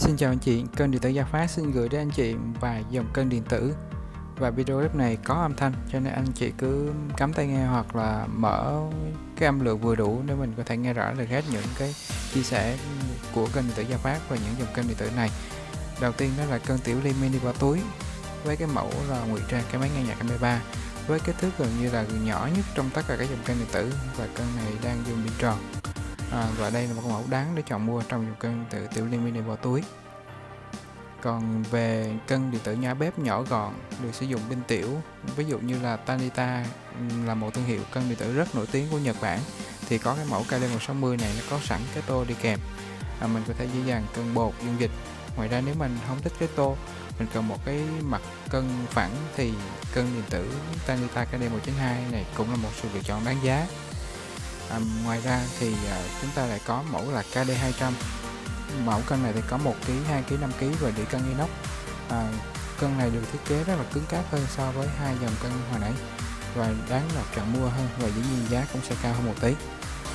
Xin chào anh chị, kênh điện tử Gia Phát xin gửi đến anh chị vài dòng kênh điện tử. Và video clip này có âm thanh cho nên anh chị cứ cắm tai nghe hoặc là mở cái âm lượng vừa đủ để mình có thể nghe rõ được hết những cái chia sẻ của kênh điện tử Gia Phát và những dòng kênh điện tử này. Đầu tiên đó là cân tiểu ly mini bỏ túi với cái mẫu là ngụy trang cái máy nghe nhạc MP3 với kích thước gần như là nhỏ nhất trong tất cả các dòng kênh điện tử, và cân này đang dùng pin tròn. Và đây là một mẫu đáng để chọn mua trong dòng kênh điện tử tiểu ly mini bỏ túi. Còn về cân điện tử nhà bếp nhỏ gọn được sử dụng pin tiểu, ví dụ như là Tanita là một thương hiệu cân điện tử rất nổi tiếng của Nhật Bản, thì có cái mẫu KD160 này nó có sẵn cái tô đi kèm, mình có thể dễ dàng cân bột dung dịch. Ngoài ra nếu mình không thích cái tô, mình cần một cái mặt cân phẳng thì cân điện tử Tanita KD192 này cũng là một sự lựa chọn đáng giá. Ngoài ra thì chúng ta lại có mẫu là KD200. Mẫu cân này thì có 1 kg, 2 kg, 5 kg và đĩa cân inox. Cân này được thiết kế rất là cứng cáp hơn so với hai dòng cân hồi nãy và đáng là chọn mua hơn, và dĩ nhiên giá cũng sẽ cao hơn một tí.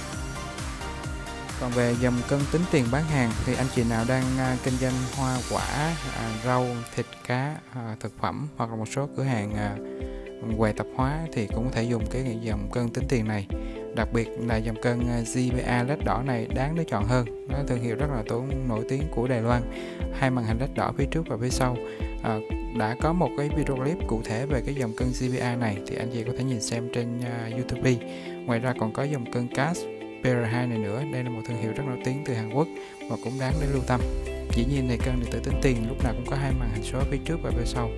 Còn về dòng cân tính tiền bán hàng thì anh chị nào đang kinh doanh hoa quả, rau, thịt, cá, thực phẩm hoặc là một số cửa hàng quầy tạp hóa thì cũng có thể dùng cái dòng cân tính tiền này. Đặc biệt là dòng cân JBA LED đỏ này đáng để chọn hơn. Nó thương hiệu rất là nổi tiếng của Đài Loan. Hai màn hình LED đỏ phía trước và phía sau. Đã có một cái video clip cụ thể về cái dòng cân JBA này thì anh chị có thể nhìn xem trên YouTube. Ngoài ra còn có dòng cân CAS PR2 này nữa. Đây là một thương hiệu rất nổi tiếng từ Hàn Quốc và cũng đáng để lưu tâm. Dĩ nhiên này cân điện tử tính tiền lúc nào cũng có hai màn hình số phía trước và phía sau.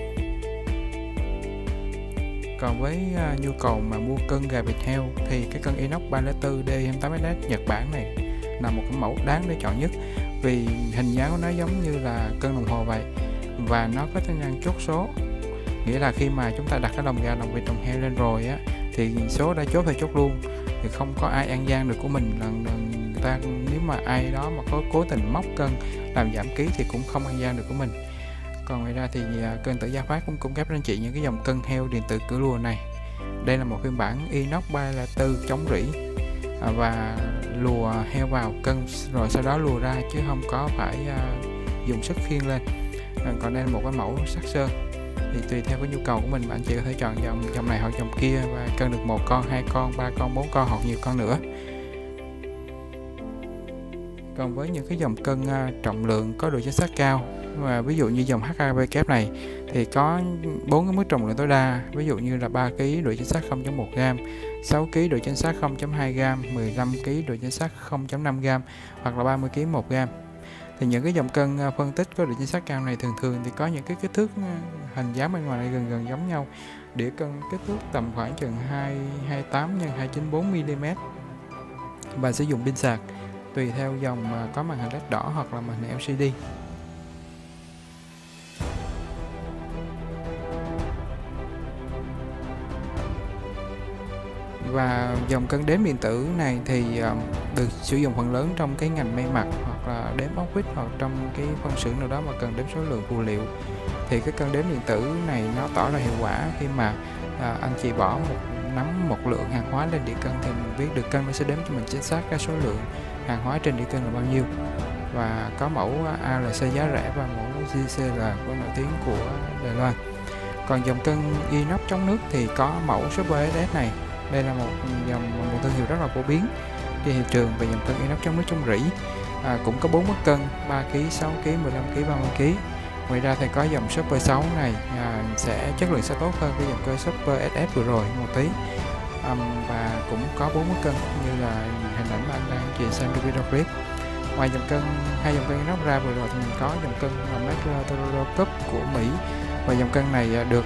Còn với nhu cầu mà mua cân gà vịt heo thì cái cân inox 304 D28SS Nhật Bản này là một cái mẫu đáng để chọn nhất, vì hình dáng của nó giống như là cân đồng hồ vậy và nó có tính năng chốt số, nghĩa là khi mà chúng ta đặt cái lồng gà, lồng vịt, lồng heo lên rồi á thì số đã chốt thì chốt luôn, thì không có ai ăn gian được của mình. Người ta nếu mà ai đó mà có cố tình móc cân làm giảm ký thì cũng không ăn gian được của mình. Còn ngoài ra thì kênh điện tử Gia Phát cũng cung cấp đến chị những cái dòng cân heo điện tử cửa lùa này. Đây là một phiên bản inox 304 chống rỉ và lùa heo vào cân rồi sau đó lùa ra chứ không có phải dùng sức khiêng lên. Còn đây là một cái mẫu sắc sơn, thì tùy theo cái nhu cầu của mình mà anh chị có thể chọn dòng này hoặc dòng kia và cân được 1 con, 2 con, 3 con, 4 con hoặc nhiều con nữa. Còn với những cái dòng cân trọng lượng có độ chính xác cao, và ví dụ như dòng HAVK này thì có 4 cái mức trọng lượng tối đa, ví dụ như là 3 kg độ chính xác 0.1 g, 6 kg độ chính xác 0.2 g, 15 kg độ chính xác 0.5 g hoặc là 30 kg 1 g. Thì những cái dòng cân phân tích có độ chính xác cao này thường thì có những cái kích thước hình dáng bên ngoài này gần giống nhau. Đĩa cân kích thước tầm khoảng chừng 228 x 294 mm và sử dụng pin sạc tùy theo dòng mà có màn hình LED đỏ hoặc là màn hình LCD. Và dòng cân đếm điện tử này thì được sử dụng phần lớn trong cái ngành may mặc hoặc là đếm ốc vít, hoặc trong cái phân xưởng nào đó mà cần đếm số lượng phụ liệu, thì cái cân đếm điện tử này nó tỏ ra hiệu quả khi mà anh chị bỏ một lượng hàng hóa lên đĩa cân thì mình biết được cân nó sẽ đếm cho mình chính xác cái số lượng hàng hóa trên đĩa cân là bao nhiêu. Và có mẫu ALC giá rẻ và mẫu JCL của nổi tiếng của Đài Loan. Còn dòng cân inox chống nước thì có mẫu Super SS này. Đây là một thương hiệu rất là phổ biến trên thị trường về dòng cân inox chống nước chống rỉ. Cũng có 4 mức cân 3 kg, 6 kg, 15 kg, 30 kg. Ngoài ra thì có dòng Super 6 này chất lượng sẽ tốt hơn cái dòng cân Super SS vừa rồi một tí. Và cũng có 4 mức cân như là hình ảnh mà anh đang truyền xem trong video clip. Ngoài hai dòng cân inox ra vừa rồi thì mình có dòng cân Megatoro Cup của Mỹ, và dòng cân này được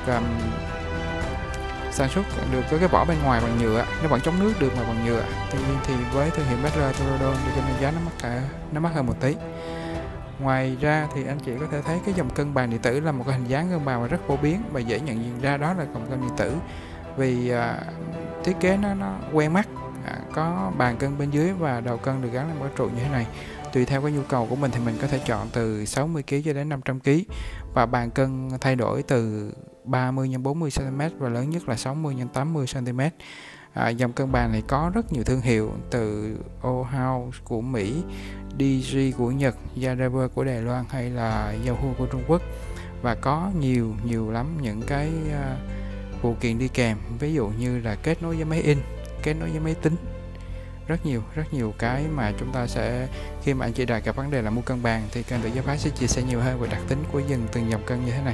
sản xuất được với cái vỏ bên ngoài bằng nhựa, nó vẫn chống nước được mà bằng nhựa. Tuy nhiên thì với thương hiệu Megatoro thì cho nên giá nó mắc hơn một tí. Ngoài ra thì anh chị có thể thấy cái dòng cân bàn điện tử là một cái hình dáng cân bàn rất phổ biến và dễ nhận diện ra đó là dòng cân điện tử, vì thiết kế nó quen mắt. Có bàn cân bên dưới và đầu cân được gắn lên một cái trụ như thế này. Tùy theo cái nhu cầu của mình thì mình có thể chọn từ 60 kg cho đến 500 kg, và bàn cân thay đổi từ 30 x 40 cm và lớn nhất là 60 x 80 cm. Dòng cân bàn này có rất nhiều thương hiệu, từ O-House của Mỹ, DG của Nhật, Yadava của Đài Loan hay là Yahoo của Trung Quốc. Và có nhiều lắm những cái phụ kiện đi kèm, ví dụ như là kết nối với máy in, kết nối với máy tính, rất nhiều cái mà chúng ta sẽ, khi mà anh chị đặt gặp vấn đề là mua cân bàn thì kênh Tự Do Phái sẽ chia sẻ nhiều hơn về đặc tính của từng dòng cân như thế này.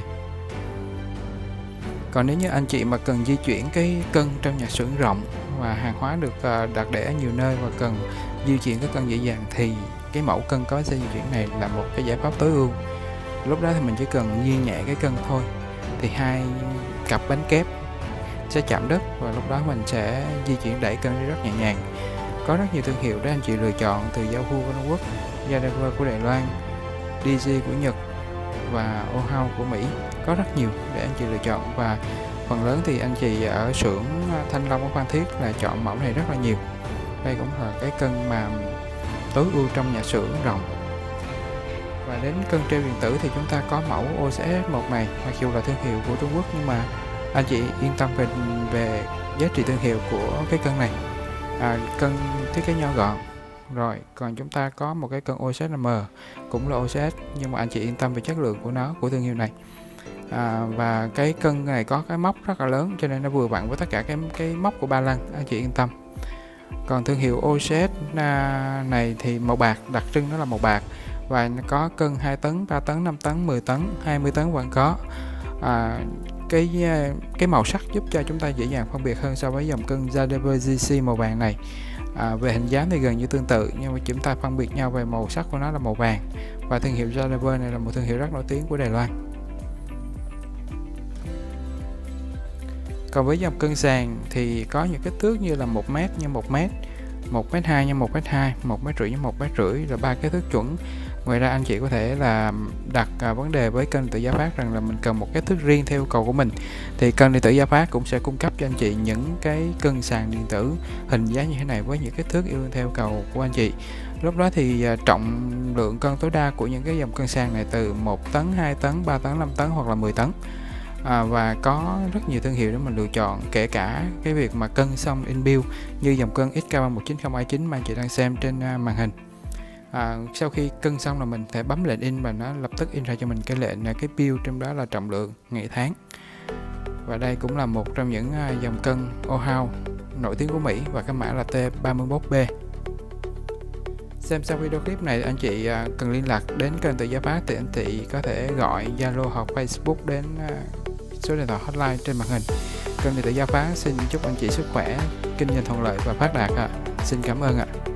Còn nếu như anh chị mà cần di chuyển cái cân trong nhà xưởng rộng và hàng hóa được đặt để ở nhiều nơi và cần di chuyển cái cân dễ dàng thì cái mẫu cân có xe di chuyển này là một cái giải pháp tối ưu. Lúc đó thì mình chỉ cần nghiêng nhẹ cái cân thôi thì hai cặp bánh kép sẽ chạm đất và lúc đó mình sẽ di chuyển đẩy cân đi rất nhẹ nhàng. Có rất nhiều thương hiệu để anh chị lựa chọn, từ Yahoo của Trung Quốc, Yadava của Đài Loan, DG của Nhật và Ohaw của Mỹ. Có rất nhiều để anh chị lựa chọn và phần lớn thì anh chị ở xưởng Thanh Long ở Phan Thiết là chọn mẫu này rất là nhiều. Đây cũng là cái cân mà tối ưu trong nhà xưởng rộng. Và đến cân treo điện tử thì chúng ta có mẫu OCS1 này, mặc dù là thương hiệu của Trung Quốc nhưng mà anh chị yên tâm về giá trị thương hiệu của cái cân này. Cân thiết kế nhỏ gọn. Rồi, còn chúng ta có một cái cân OCS-M, cũng là OCS nhưng mà anh chị yên tâm về chất lượng của nó, của thương hiệu này. Và cái cân này có cái móc rất là lớn cho nên nó vừa vặn với tất cả cái móc của ba lăng, anh chị yên tâm. Còn thương hiệu OCS này thì màu bạc, đặc trưng nó là màu bạc và nó có cân 2 tấn, 3 tấn, 5 tấn, 10 tấn, 20 tấn vẫn có. Cái màu sắc giúp cho chúng ta dễ dàng phân biệt hơn so với dòng cân Yadava GC màu vàng này. Về hình dáng thì gần như tương tự nhưng mà chúng ta phân biệt nhau về màu sắc của nó là màu vàng. Và thương hiệu Yadava này là một thương hiệu rất nổi tiếng của Đài Loan. Còn với dòng cân sàn thì có những kích thước như là 1m x 1m, 1m2 x 1m2, 1m rưỡi x 1m rưỡi là 3 cái thước chuẩn. Ngoài ra anh chị có thể là đặt vấn đề với kênh Tự Do Phát rằng là mình cần một cái thước riêng theo yêu cầu của mình thì kênh Tự Do Phát cũng sẽ cung cấp cho anh chị những cái cân sàn điện tử hình dáng như thế này với những kích thước theo yêu cầu của anh chị. Lúc đó thì trọng lượng cân tối đa của những cái dòng cân sàn này từ 1 tấn, 2 tấn, 3 tấn, 5 tấn hoặc là 10 tấn. Và có rất nhiều thương hiệu để mình lựa chọn, kể cả cái việc mà cân xong inbuilt như dòng cân XK3190229 mà anh chị đang xem trên màn hình. Sau khi cân xong là mình thể bấm lệnh in và nó lập tức in ra cho mình cái lệnh, cái build trong đó là trọng lượng, ngày tháng. Và đây cũng là một trong những dòng cân Ohaw nổi tiếng của Mỹ và cái mã là T31B. Xem xong video clip này anh chị cần liên lạc đến kênh Tự Do Phát thì anh chị có thể gọi Zalo hoặc Facebook đến số điện thoại hotline trên màn hình. Kênh Tự Do Phát xin chúc anh chị sức khỏe, kinh doanh thuận lợi và phát đạt. Xin cảm ơn ạ.